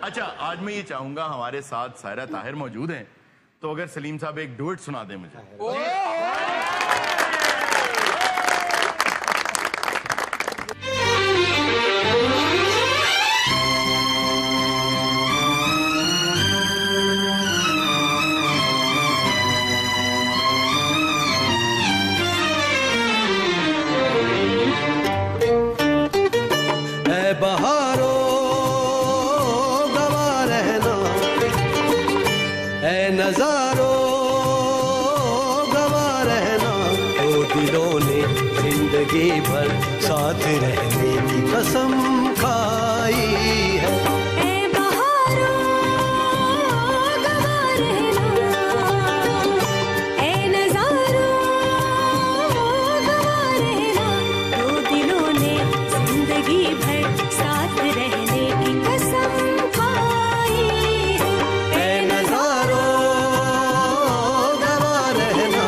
अच्छा, आज मैं ये चाहूंगा, हमारे साथ सायरा ताहिर मौजूद हैं, तो अगर सलीम साहब एक डुएट सुना दें मुझे। बहारो गवा रहना, ऐ नजारो गवा रहना, तो दिलों ने जिंदगी भर साथ रहने की कसम खाई है। ऐ बहारो गवा रहना, ऐ नजारो गवा रहना, तो दिलों ने जिंदगी भर साथ रहने की कसम खाई है। ऐ नजारो गवा रहना,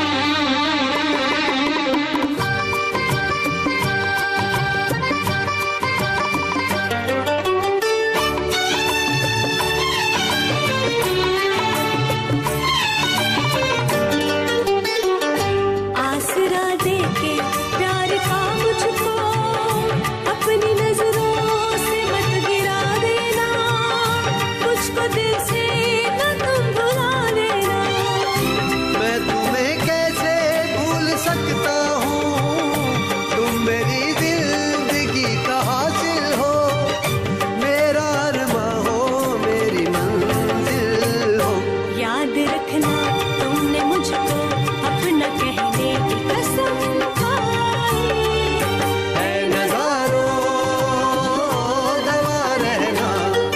आसरा देके प्यार का मुझको अपनी नजरों से मत गिरा देना, मुझको दिल से न तुम भुला देना। मैं तुम्हें कैसे भूल सकता हूँ, तुम मेरी जिंदगी का हासिल हो, मेरा अरमा हो, मेरी मंजिल हो। याद रखना तुमने मुझको अपना कहने की कसम खाई। ऐ नजारो गवा रहना,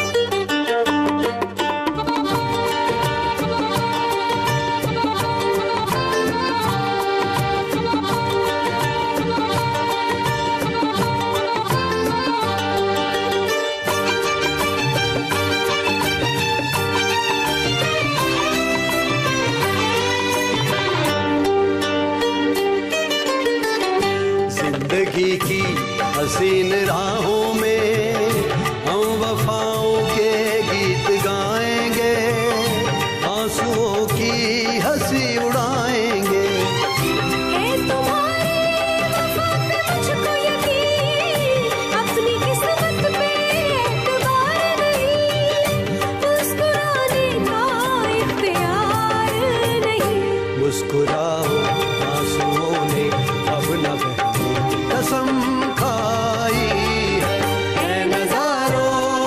जिंदगी की हसीन राहों में हम वफाओं के गीत गाएंगे, आंसुओं की हंसी उड़ाएंगे। है तुम्हारी वफा पे मुझको यकीन, अपनी किस्मत पे एतबार नहीं, मुस्कुराने का इख्तियार नहीं। मुस्कुराओ, आंसुओं ने अब न बहने की कसम खाई है। ऐ नजारो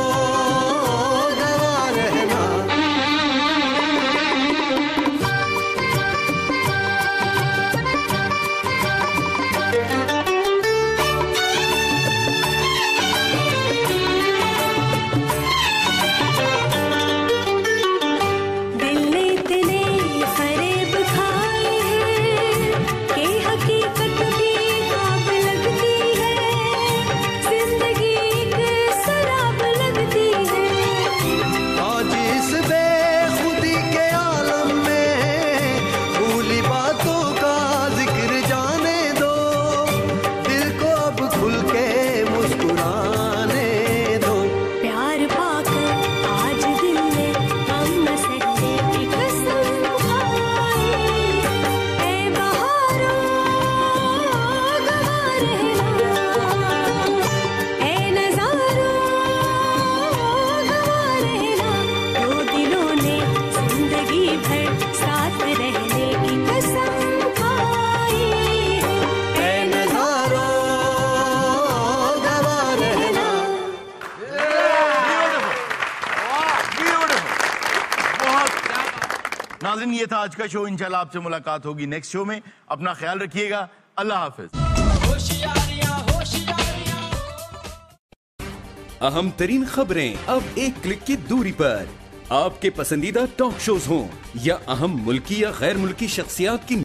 गवा रहना, दिल ने इतने फरेब खाए हैं कि हकीकत भी ख्वाब लगती है, जिंदगी एक शराब लगती है। आज इस बेखुदी के आलम में भूली बातों का जिक्र जाने दो, दिल को अब खुल के मुस्कुराने दो। प्यार पाकर आज दिल ने हम न सहने की कसम खाई। ऐ बहारो गवा रहना, ऐ नजारो गवा रहना, दो दिलों ने जिंदगी भर साथ रहने की कसम खाई है। ऐ नजारो गवा रहना। नाज़रीन, ये था आज का शो। इंशाल्लाह आपसे मुलाकात होगी नेक्स्ट शो में। अपना ख्याल रखिएगा। अल्लाह हाफिज। अहम तरीन खबरें अब एक क्लिक की दूरी पर। आपके पसंदीदा टॉक शोज हों या अहम मुल्की या गैर मुल्की शख्सियात की